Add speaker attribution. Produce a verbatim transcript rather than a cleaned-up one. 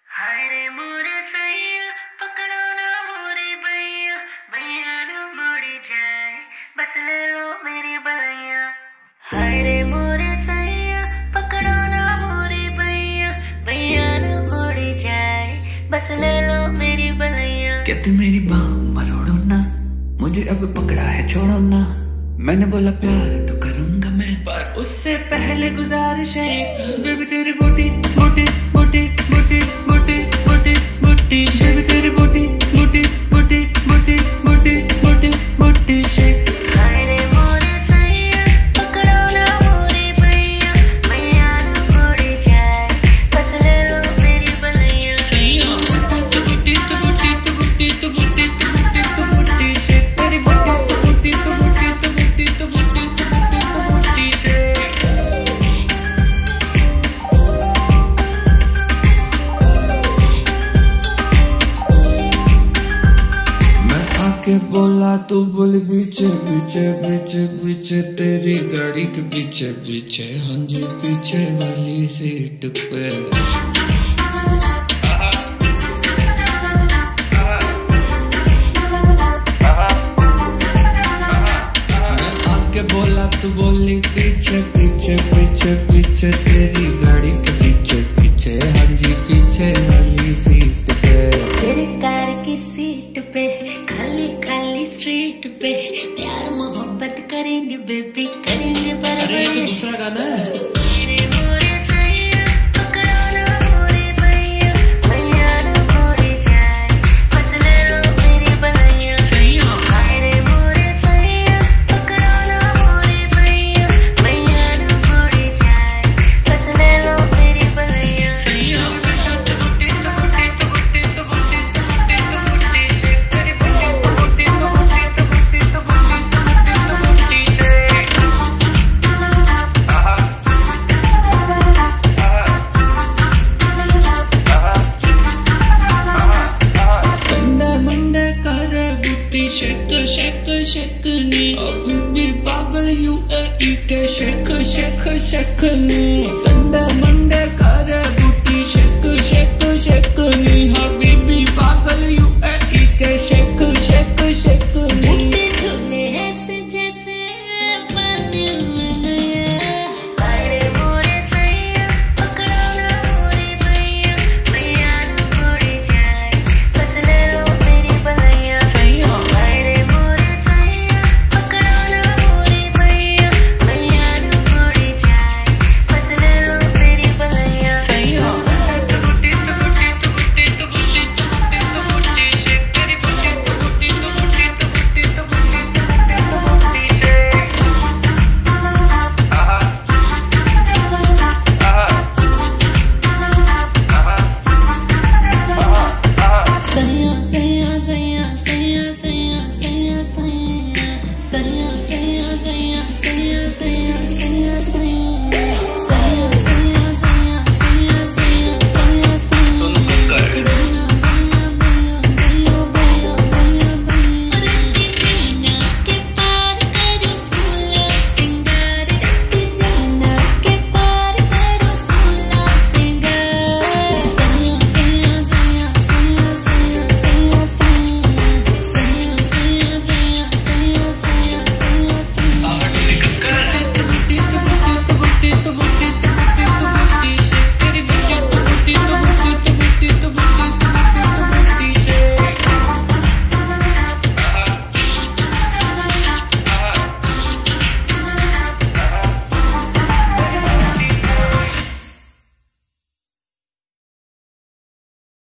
Speaker 1: हाय रे मोरे सैया पकड़ो ना मोरे भैया भैया ना मोड़ी जाए बस ले लो मेरी बलैया। हाय रे मोरे सैया पकड़ो ना मोरे भैया भैया ना मोड़ी जाए बस ले लो मेरी बलैया।
Speaker 2: कहते मेरी बाह मरोड़ो ना, मुझे अब पकड़ा है छोड़ो ना। मैंने बोला प्यार तो करूंगा मैं, पर उससे पहले गुजारिश है बेबी तेरी बूटी बूटी बूटी बूटी बूटी बूटी बूटी बेबी तेरी बूटी बूटी बूटी बूटी बूटी बूटी बूटी शेक।
Speaker 1: हाय रे मोरे सैया पकड़ो ना मोरे भैया भैया ना मोड़ी जाए बस ले लो मेरी बलैया।
Speaker 2: सैया तो बूटी तो बूटी तो बूटी तो बूटी तो बूटी तो बूटी शेक तेरी बूटी तो बूटी तो बूटी तो बूटी तो बूटी तो बूटी तो बूटी शेक। के बोला तू बोली पीछे पीछे पीछे पीछे तेरी गाड़ी के पीछे पीछे हाँ जी पीछे वाली सीट पे। मैं आके बोला तू बोली पीछे पीछे पीछे पीछे तेरी गाड़ी के पीछे पीछे हाँ जी पीछे वाली सीट पे।
Speaker 1: तेरी कार की सीट पे खाली खाली स्ट्रीट पे प्यार मोहब्बत करेंगे बेबी करेंगे बराबर।
Speaker 2: अरे ये तो दूसरा गाना है।
Speaker 1: हाय रे मोरे सैया पकड़ो ना मोरे भैया भैया ना मोड़ी जाए बस ले लो मेरी बलैया। हाय रे मोरे सैया पकड़ो ना मोरे भैया भैया ना मोड़ी जाए बस ले लो मेरी बलैया।
Speaker 2: शेक शेक शेक नी अभी भी पागल यू ए के शेक शेक शेक नी संडे